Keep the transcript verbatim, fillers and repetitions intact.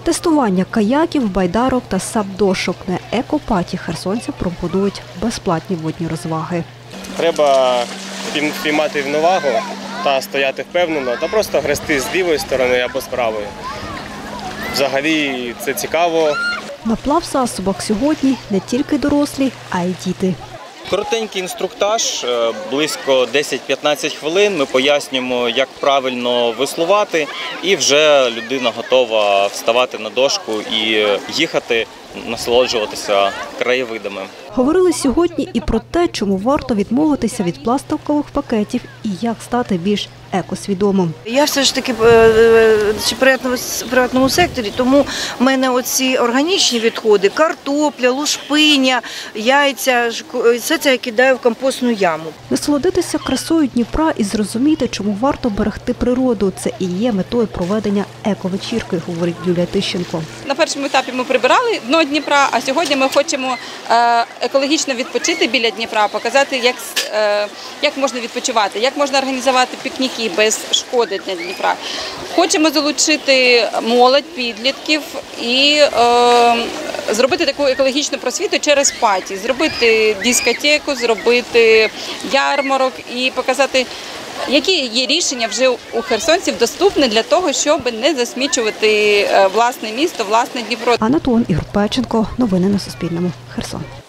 Тестування каяків, байдарок та сап-дошок на екопаті херсонцям пропонують безплатні водні розваги. Треба піймати рівновагу та стояти впевнено, та просто грести з лівої сторони або з правої. Взагалі це цікаво. На плавзасобах сьогодні не тільки дорослі, а й діти. Коротенький інструктаж, близько десять-п'ятнадцять хвилин. Ми пояснюємо, як правильно веслувати, і вже людина готова вставати на дошку і їхати, насолоджуватися краєвидами. Говорили сьогодні і про те, чому варто відмовитися від пластикових пакетів і як стати більш екосвідомим. Я все ж таки в приватному секторі, тому в мене оці органічні відходи, картопля, лушпиня, яйця, все це я кидаю в компостну яму. Насолодитися красою Дніпра і зрозуміти, чому варто берегти природу – це і є метою проведення ековечірки, говорить Юлія Тищенко. На першому етапі ми прибирали дно Дніпра, а сьогодні ми хочемо екологічно відпочити біля Дніпра, показати, як, як можна відпочивати, як можна організувати пікніки без шкоди для Дніпра. Хочемо залучити молодь, підлітків і е, зробити таку екологічну просвіту через паті, зробити дискотеку, зробити ярмарок і показати, які є рішення вже у херсонців доступні для того, щоб не засмічувати власне місто, власне Дніпро. Анна Тон, Ігор Печенко. Новини на Суспільному. Херсон.